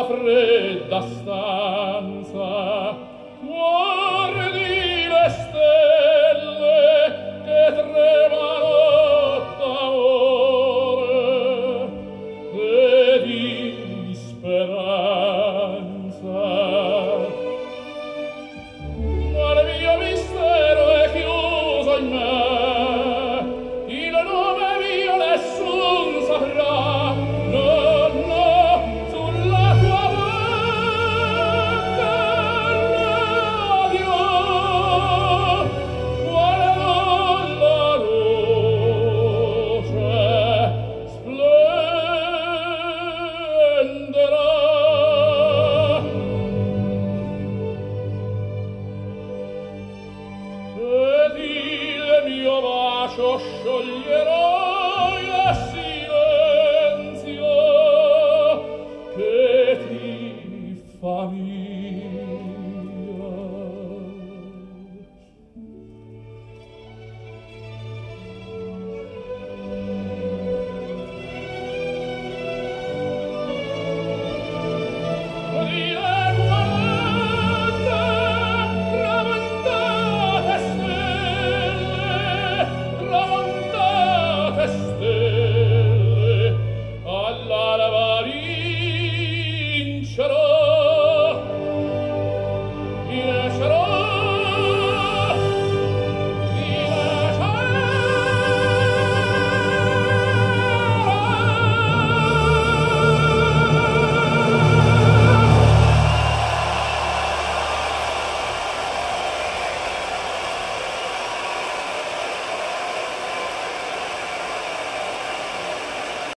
fredda stanza guardi le stelle che tremano d'amore e di speranza, ma il mio mistero è chiuso in me, il nome mio nessun saprà. Scioglierò il silenzio che ti fa mia. Sarò